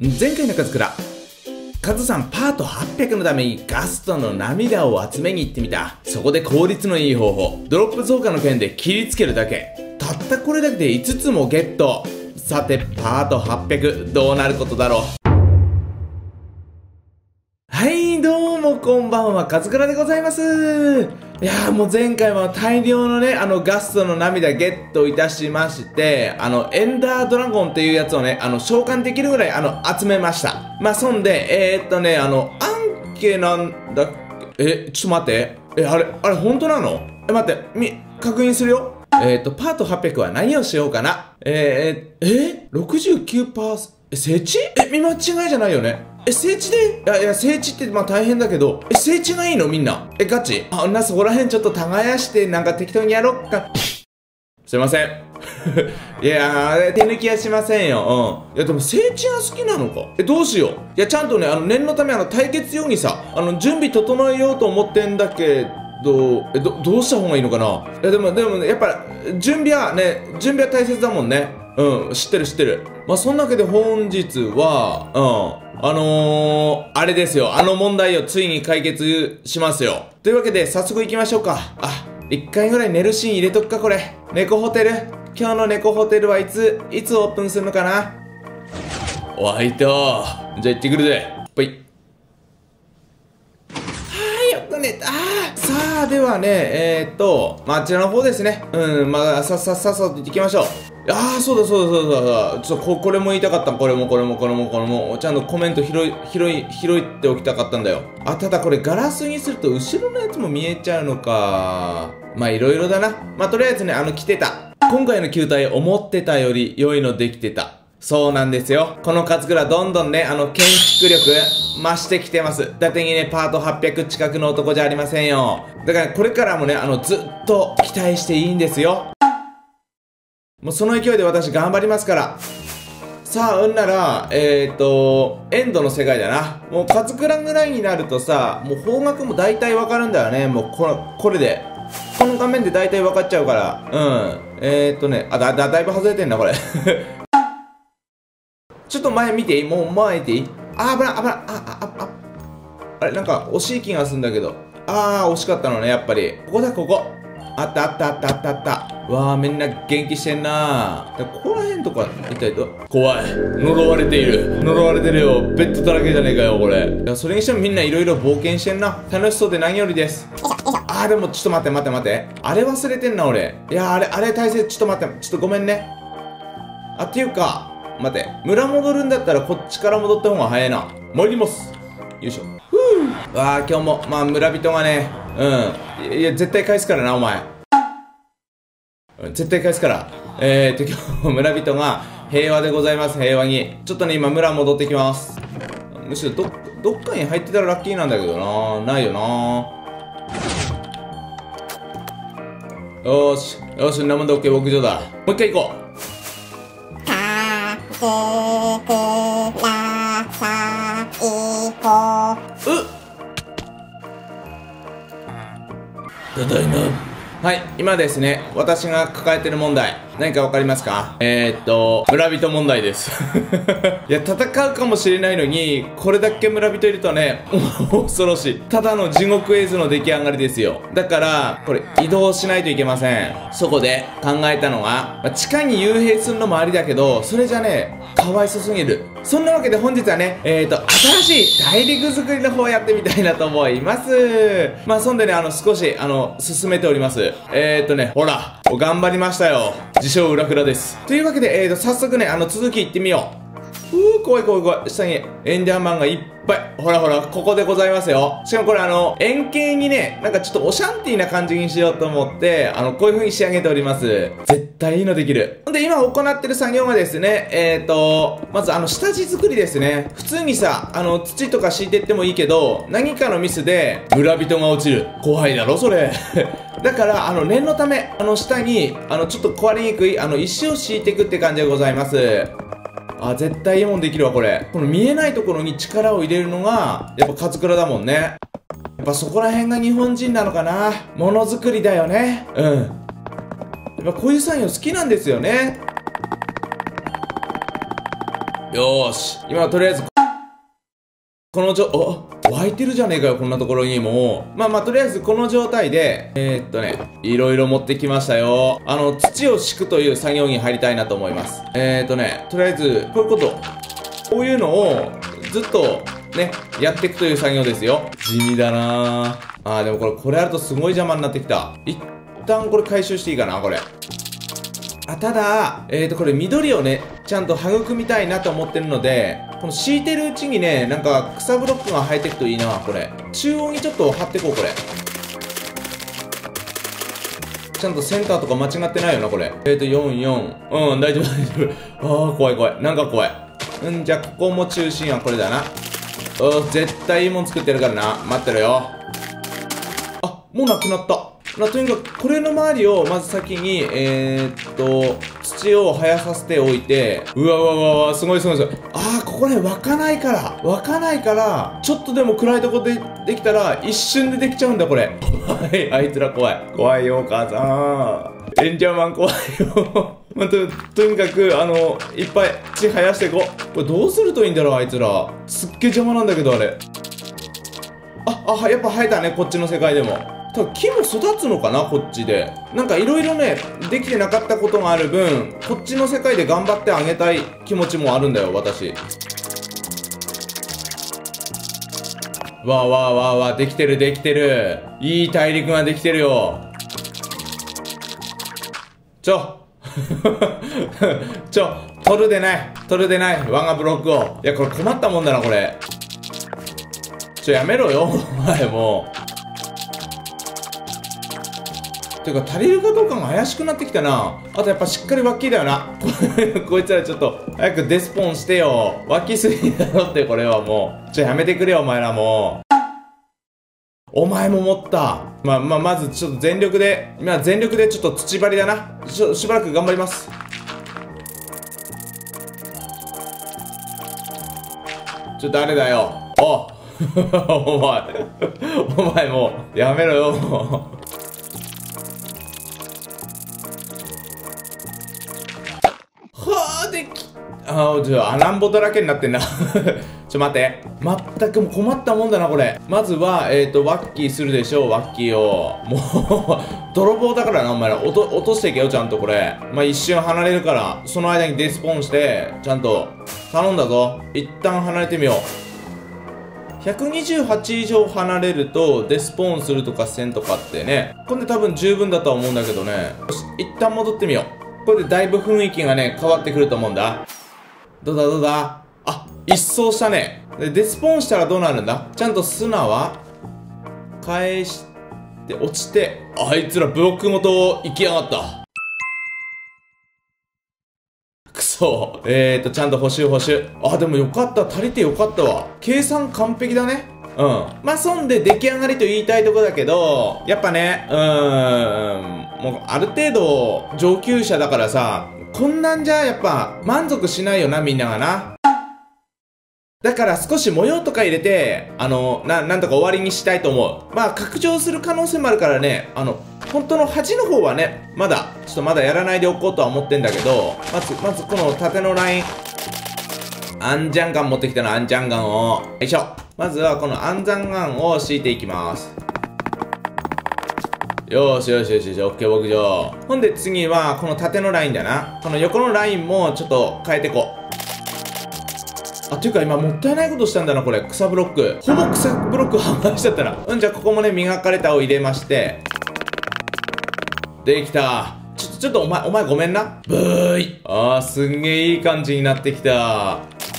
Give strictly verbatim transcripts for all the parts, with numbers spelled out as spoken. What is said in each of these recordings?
前回のカズクラ、カズさんパートはっぴゃくのためにガストの涙を集めに行ってみた。そこで効率のいい方法、ドロップ増加の剣で切りつけるだけ。たったこれだけでいつつもゲット。さてパートはっぴゃくどうなることだろう。はいどうもこんばんは、カズクラでございます。いやーもう前回は大量のね、あのガストの涙ゲットいたしまして、あのエンダードラゴンっていうやつをね、あの召喚できるぐらいあの集めました。まあそんで、えー、っとね、あの、アンケなんだっけ、え、ちょっと待って。え、あれ、あれ本当なの？え、待って、み、確認するよ。えー、っと、パートはっぴゃくは何をしようかな。えー、え、ろくじゅうきゅうパーセント、え、聖地？え、見間違いじゃないよね。え、聖地で、いやいや、聖地ってまあ大変だけど、え、聖地がいいのみんな。え、ガチ？あんなそこら辺ちょっと耕してなんか適当にやろっか。すいません。いやー、手抜きはしませんよ。うん。いや、でも聖地が好きなのか。え、どうしよう。いや、ちゃんとね、あの、念のため、あの、対決用にさ、あの、準備整えようと思ってんだけど、え、ど、どうした方がいいのかな。いや、でも、でもね、やっぱ、準備はね、準備は大切だもんね。うん、知ってる知ってる。まあ、そんなわけで本日は、うん。あのー、あれですよ。あの問題をついに解決しますよ。というわけで、早速行きましょうか。あ、一回ぐらい寝るシーン入れとくか、これ。猫ホテル。今日の猫ホテルはいつ、いつオープンするのかな？おはいと。じゃあ行ってくるぜ。ぽい。はーい、よく寝た。さあ、ではね、えーっと、まあ、あちらの方ですね。うん、まあ、さっさっさっさと行ってきましょう。ああ、そうだそうだそうだそうだ。ちょっとこ、これも言いたかった。これもこれもこれもこれも。ちゃんとコメント拾い、拾い、拾いっておきたかったんだよ。あ、ただこれガラスにすると後ろのやつも見えちゃうのか。まあいろいろだな。まあとりあえずね、あの来てた。今回の球体思ってたより良いのできてた。そうなんですよ。このカズクラどんどんね、あの建築力増してきてます。伊達にね、パートはっぴゃく近くの男じゃありませんよ。だからこれからもね、あのずっと期待していいんですよ。もうその勢いで私頑張りますから。さあ、うんなら、えーと、エンドの世界だな。もうカズクラぐらいになるとさ、もう方角も大体わかるんだよね。もうこの、これで。この画面で大体わかっちゃうから。うん。えーとね、あ、だ、だ、だいぶ外れてんな、これ。ちょっと前見ていい？もう前見ていい？あ、危ない、危ない、あ、あ、あ、あ。あれ、なんか惜しい気がするんだけど。あー、惜しかったのね、やっぱり。ここだ、ここ。あったあったあったあったあった。わあ、みんな元気してんな。で、ここら辺とか、一体ど、怖い。呪われている。呪われてるよ。ベッドだらけじゃねえかよ、これ。いや、それにしてもみんないろいろ冒険してんな。楽しそうで何よりです。あー、でもちょっと待って待って待って。あれ忘れてんな、俺。いや、あれ、あれ大切。ちょっと待って。ちょっとごめんね。あ、っていうか、待って。村戻るんだったらこっちから戻った方が早いな。参ります。よいしょ。ふぅ。わあ、今日も、まあ、村人がね、うん。いや、絶対返すからな、お前。絶対返すから。えーと、今日、村人が平和でございます、平和に。ちょっとね、今、村戻ってきます。むしろ、ど、どっかに入ってたらラッキーなんだけどな。ないよな。よーし。よし、んなもんで OK、牧場だ。もう一回行こう。 かずくらさいこうっただいま。はい、今ですね、私が抱えてる問題、何かわかりますか？えーっと、村人問題です。いや、戦うかもしれないのに、これだけ村人いるとね、恐ろしい。ただの地獄絵図の出来上がりですよ。だから、これ、移動しないといけません。そこで考えたのが、まあ、地下に幽閉するのもありだけど、それじゃね、かわいそすぎる。そんなわけで本日はね、えーと、新しい大陸作りの方をやってみたいなと思います。まあ、そんでね、あの、少し、あの、進めております。えーとね、ほら、頑張りましたよ。自称裏倉です。というわけで、えーと、早速ね、あの、続きいってみよう。うー、怖い怖い怖い。下にエンダーマンがいっぱい。ほらほら、ここでございますよ。しかもこれあの、円形にね、なんかちょっとオシャンティーな感じにしようと思って、あの、こういう風に仕上げております。絶対いいのできる。で、今行ってる作業がですね、えーと、まずあの、下地作りですね。普通にさ、あの、土とか敷いてってもいいけど、何かのミスで、村人が落ちる。怖いだろ、それ。だから、あの、念のため、あの、下に、あの、ちょっと壊れにくい、あの、石を敷いていくって感じでございます。あ、絶対いいもんできるわ、これ。この見えないところに力を入れるのが、やっぱカズクラだもんね。やっぱそこら辺が日本人なのかな。ものづくりだよね。うん。やっぱこういう作業好きなんですよね。 よーし。今とりあえず、このじょ、あ、湧いてるじゃねえかよ、こんなところにもう。まあまあ、とりあえずこの状態で、えー、っとね、いろいろ持ってきましたよ。あの、土を敷くという作業に入りたいなと思います。えー、っとね、とりあえず、こういうこと。こういうのを、ずっと、ね、やっていくという作業ですよ。地味だなぁ。あー、でもこれ、これあるとすごい邪魔になってきた。一旦これ回収していいかな、これ。あ、ただ、えーと、これ緑をね、ちゃんと育みたいなと思ってるので、この敷いてるうちにね、なんか草ブロックが生えていくといいな、これ。中央にちょっと貼っていこう、これ。ちゃんとセンターとか間違ってないよな、これ。えーと、よん、よん。うん、大丈夫、大丈夫。あー、怖い怖い。なんか怖い。うん、じゃあ、ここも中心はこれだな。うん、絶対いいもん作ってるからな。待ってろよ。あ、もうなくなった。まあ、とにかく、これの周りを、まず先に、えー、っと、土を生やさせておいて、うわうわうわうわ、すごいすごいすごい。あー、ここね、湧かないから、湧かないから、ちょっとでも暗いとこでできたら、一瞬でできちゃうんだ、これ。はい、あいつら怖い。怖いよ、お母さん。レンジャーマン怖いよ。まあ、と、とにかく、あの、いっぱい土生やしていこう。これどうするといいんだろう、あいつら。すっげえ邪魔なんだけど、あれ。あ、あ、やっぱ生えたね、こっちの世界でも。ただ木も育つのかな、こっちで。なんかいろいろね、できてなかったことがある分、こっちの世界で頑張ってあげたい気持ちもあるんだよ、私。わあわあわあわあ、できてるできてる。いい大陸ができてるよ。ちょ。ちょ、取るでない。取るでない。我がブロックを。いや、これ困ったもんだな、これ。ちょ、やめろよ、お前もう。ていうか、足りるかどうかが怪しくなってきたな。あとやっぱしっかり脇だよな。こいつらちょっと、早くデスポンしてよ。脇すぎだろって、これはもう。ちょ、やめてくれよ、お前らもう。お前も持った。まあ、まあ、まずちょっと全力で、今全力でちょっと土張りだな。ちょ、しばらく頑張ります。ちょ、誰だよ。おお前。お前もう、やめろよ、もう。ああ、じゃあ、穴んぼだらけになってんな。ちょ、待って。全くもう困ったもんだな、これ。まずは、えっ、ー、と、ワッキーするでしょ、ワッキーを。もう、泥棒だからな、お前ら。落と、落としていけよ、ちゃんとこれ。まあ、一瞬離れるから、その間にデスポンして、ちゃんと、頼んだぞ。一旦離れてみよう。ひゃくにじゅうはち以上離れると、デスポーンするとかせんとかってね。これで多分十分だとは思うんだけどね。よし、一旦戻ってみよう。これでだいぶ雰囲気がね、変わってくると思うんだ。どうだどうだ。あ、一掃したね。で、デスポーンしたらどうなるんだ。ちゃんと砂は、返して、落ちて、あいつらブロックごと行きやがった。くそ。えーと、ちゃんと補修補修。あ、でもよかった。足りてよかったわ。計算完璧だね。うん。まあ、そんで出来上がりと言いたいとこだけど、やっぱね、うーん、もうある程度上級者だからさ、こんなんじゃやっぱ満足しないよな、みんながな。だから少し模様とか入れて、あの、な、なんとか終わりにしたいと思う。まあ、拡張する可能性もあるからね、あの、本当の端の方はね、まだ、ちょっとまだやらないでおこうとは思ってんだけど、まず、まずこの縦のライン、アンジャンガン持ってきたの、アンジャンガンを。よいしょ。まずはこのアンジャンガンを敷いていきます。よーしよしよしよし、オッケー牧場。ほんで次は、この縦のラインだな。この横のラインもちょっと変えていこう。あ、ていうか今もったいないことしたんだな、これ。草ブロック。ほぼ草ブロック販売しちゃったな。うん、じゃあここもね、磨かれたを入れまして。できた。ちょっと、ちょっとお前、お前ごめんな。ブーイ。あー、すんげえいい感じになってきた。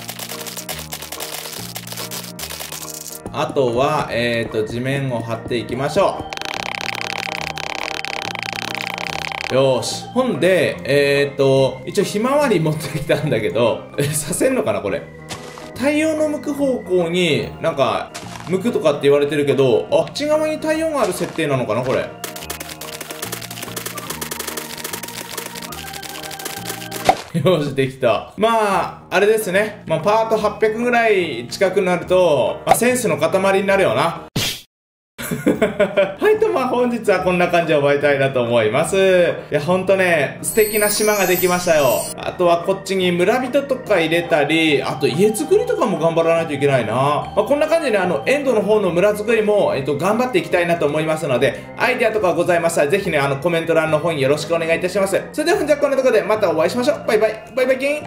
あとは、えーと、地面を張っていきましょう。よーし。ほんで、えーっと、一応ひまわり持ってきたんだけど、え、させんのかなこれ。太陽の向く方向になんか、向くとかって言われてるけど、あっち側に太陽がある設定なのかなこれ。よし、できた。まあ、あれですね。まあ、パートはっぴゃくぐらい近くなると、まあ、センスの塊になるよな。はい、とまあ本日はこんな感じで終わりたいなと思います。いや、ほんとね、素敵な島ができましたよ。あとはこっちに村人とか入れたり、あと家作りとかも頑張らないといけないな。まあ、こんな感じでね、あの、エンドの方の村作りも、えっと、頑張っていきたいなと思いますので、アイデアとかございましたら、ぜひね、あの、コメント欄の方によろしくお願いいたします。それでは本日はこんなところでまたお会いしましょう。バイバイ。バイバイキン。